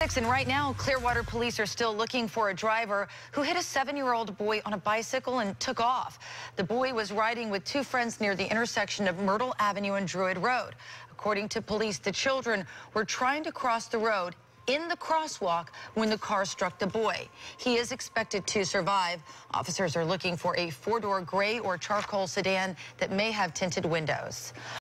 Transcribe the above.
And right now, Clearwater police are still looking for a driver who hit a 7-year-old boy on a bicycle and took off. The boy was riding with two friends near the intersection of Myrtle Avenue and Druid Road. According to police, the children were trying to cross the road in the crosswalk when the car struck the boy. He is expected to survive. Officers are looking for a four-door gray or charcoal sedan that may have tinted windows.